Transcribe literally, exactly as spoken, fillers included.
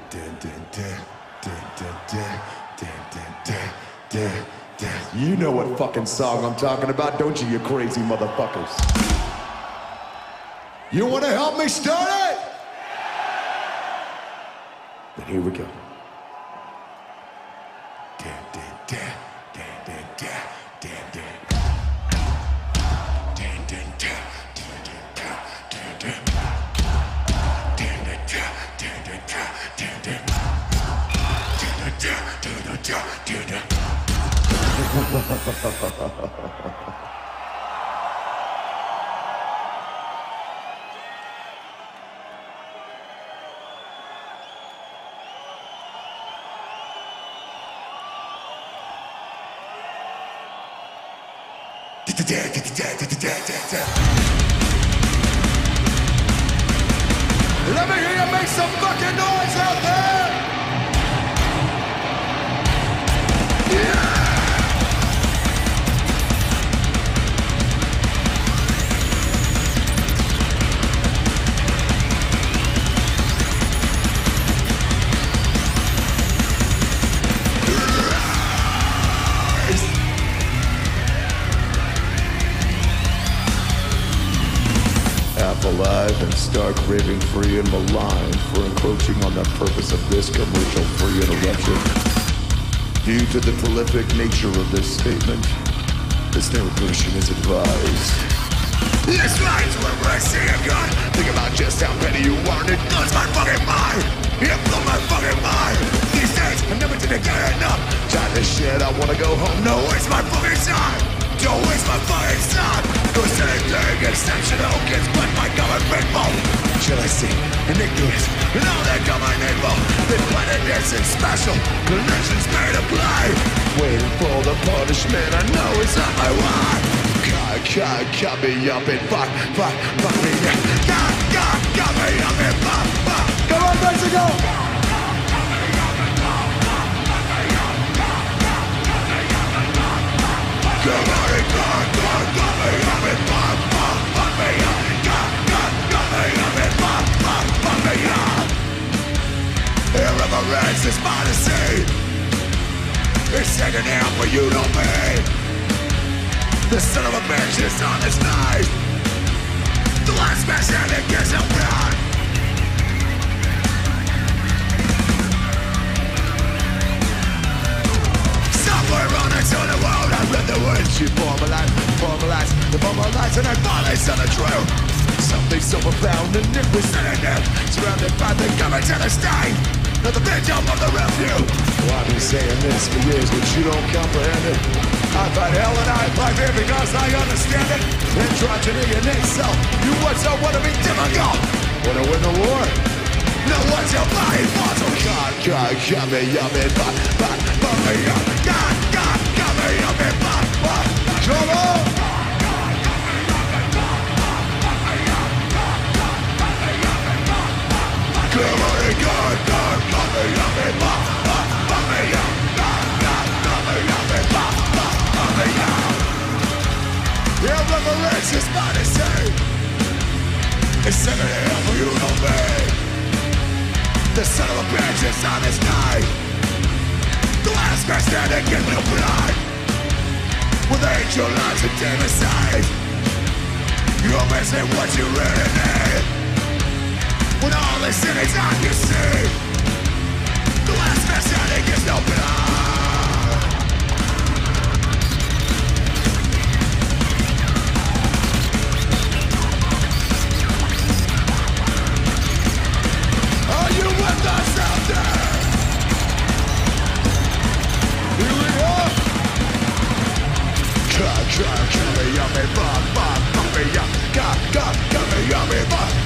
Dun, dun, dun, dun, dun, dun, dun, dun, dun, dun, dun. You know what fucking song I'm talking about, don't you, you crazy motherfuckers? You wanna help me start it? Then here we go. Dun, dun, dun, dun, dun, dun, dun, dun. Dun, dun, dun, dun, dun, dun, dun, dun. Let me hear you make some fucking noise out there! Yeah! Alive and stark, raving free and maligned for encroaching on the purpose of this commercial-free interruption. Due to the prolific nature of this statement, this narration is advised. This lines where I see a gun. Think about just how petty you are, and it blows my fucking mind. It blows my fucking mind. These days, I never did get enough. Time to shit, I wanna go home. No, waste my fucking time. Don't waste my fucking time. Cause anything exceptional gets wet by common people. Jealousy and ignorance and all that common evil. They planted this and special. Connections made to play. Waiting for the punishment, I know it's on my way. God, God, got me up and fuck, fuck, fuck me up. God, God, got me up and fuck, fuck. Come on, Mexico! Come on, God, God, got me up and fuck, fuck, fuck me up. God, God, got me up and fuck, fuck, fuck me up. Irreverence is my deceit. It's sitting here for you to me. The son of a bitch is on his knife. The last man standing gets him blood. Somewhere on into the world I read the words she formalized, formalized, the formalized, and I finally saw the truth. Something so profound and it was sitting there, surrounded by the government and the state. Not the victim of the review. Well, I've been saying this for years, but you don't comprehend it. I fight hell and I fight fear because I understand it. Androgyny and itself, you want so want to be difficult. Wanna win the war? No one's your body wants. Oh God, God, got me up and fuck, fuck, fuck me up. God, God, got me up and fuck, fuck. Come on! Come on, God, God, got me up and fuck, fuck, fuck me up. God, God, got me up and fuck, fuck, fuck me up. Irreverence is my deceit. It's sitting here for you to me. The son of a bitch is on his knife. The last man standing in the blood. With angel lights and demon sight. You're missing what you really need. When all is in is on you see. The last man standing is no blood. Are you with us out there? Here we are. God, God, come me up and fuck, fuck, fuck me up. God, God, come me up and fuck.